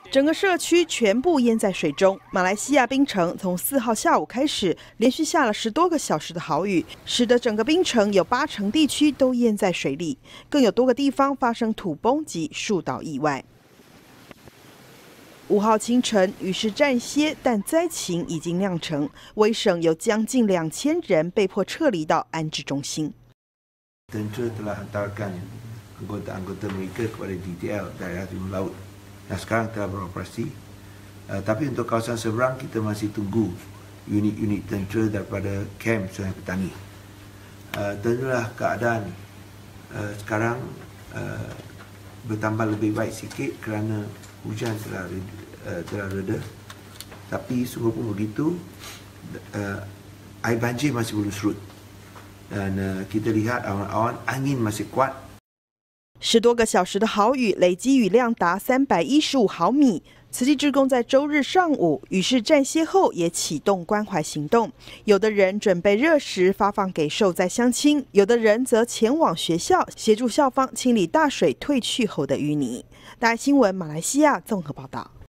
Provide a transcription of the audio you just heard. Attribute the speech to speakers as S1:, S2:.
S1: 整个社区全部淹在水中。马来西亚槟城从4号下午开始，连续下了10多个小时的豪雨，使得整个槟城有80%地区都淹在水里，更有多个地方发生土崩及树倒意外。5号清晨，雨势暂歇，但灾情已经酿成，威省有将近2000人被迫撤离到安置中心。
S2: Tentera telah hantarkan anggota-anggota mereka kepada DTL Daerah Timur Laut. Nah, sekarang telah beroperasi. Tapi untuk kawasan seberang kita masih tunggu unit-unit tentera daripada kamp Sungai Petani. Tentulah keadaan sekarang bertambah lebih baik sikit kerana hujan telah reda. Tapi sungguh pun begitu, air banjir masih belum surut. Dan kita lihat awan-awan angin masih kuat.
S1: 10多个小时的豪雨，累积雨量达315毫米。慈济志工在周日上午雨势暂歇后，也启动关怀行动。有的人准备热食发放给受灾乡亲，有的人则前往学校协助校方清理大水退去后的淤泥。大爱新闻马来西亚综合报道。